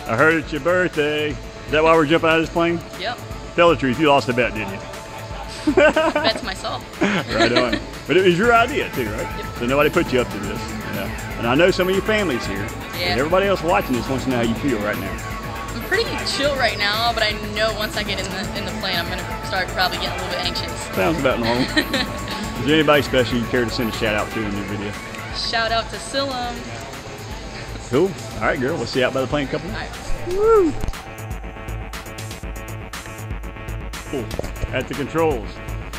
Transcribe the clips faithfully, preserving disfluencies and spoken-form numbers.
I heard it's your birthday. Is that why we're jumping out of this plane? Yep. Tell the truth, you lost a bet, didn't you? Bet to myself. Right on. But it was your idea too, right? Yep. So nobody put you up to this. Yeah. And I know some of your family's here. Yeah. And everybody else watching this wants to know how you feel right now. I'm pretty chill right now, but I know once I get in the in the plane, I'm gonna start probably getting a little bit anxious. Sounds about normal. Is there anybody special you care to send a shout out to in your video? Shout out to Silam. Cool. All right, girl. We'll see you out by the plane couple All minutes. right. Woo! Cool. At the controls.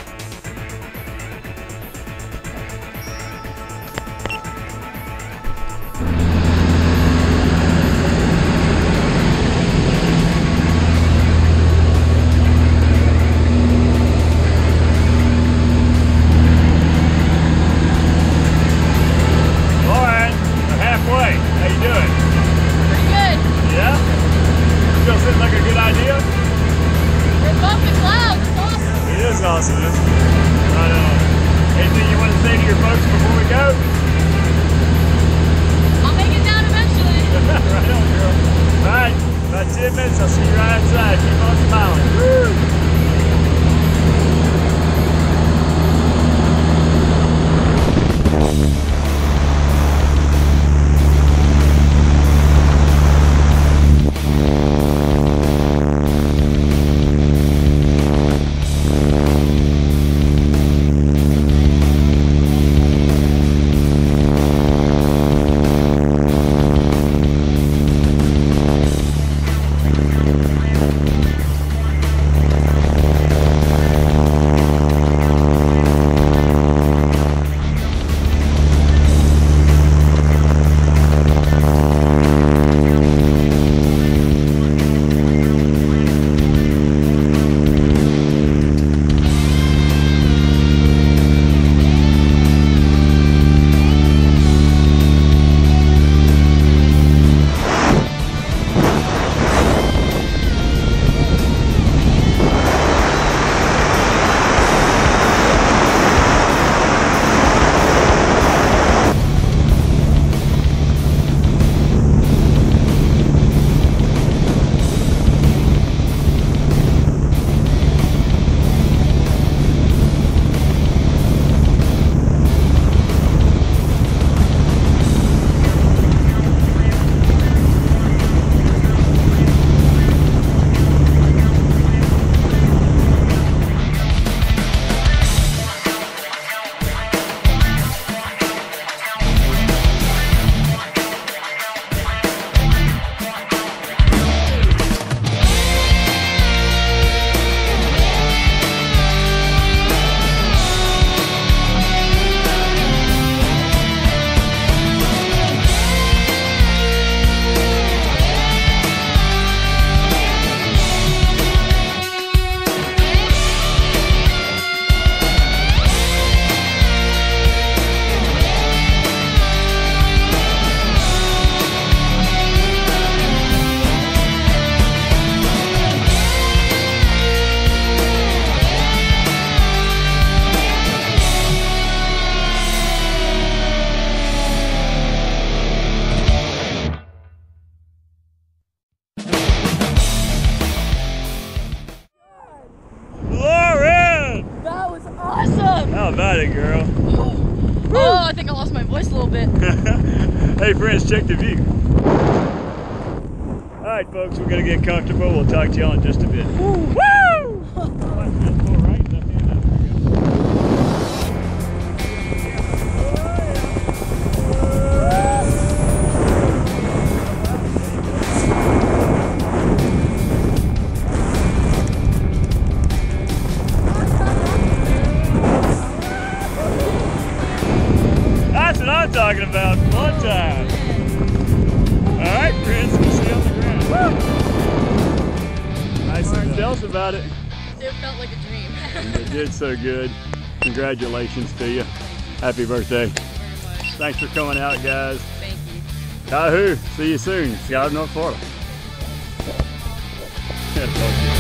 Awesome. Right on. Anything you want to say to your folks before we go? I'll make it down eventually. Right on, girl. All right, about ten minutes. I'll see you right outside. Keep on smiling. Woo! How about it, girl? Oh, I think I lost my voice a little bit. Hey friends, check the view. Alright folks, we're going to get comfortable. We'll talk to y'all in just a bit. Woo! That's what I'm talking about. Fun time. Alright, friends, we'll see you on the ground. Woo! Nice. Tell us about it. It felt like a dream. It did so good. Congratulations to you. Happy birthday. Thank you very much. Thanks for coming out, guys. Thank you. Yahoo! See you soon. Sky of North Florida.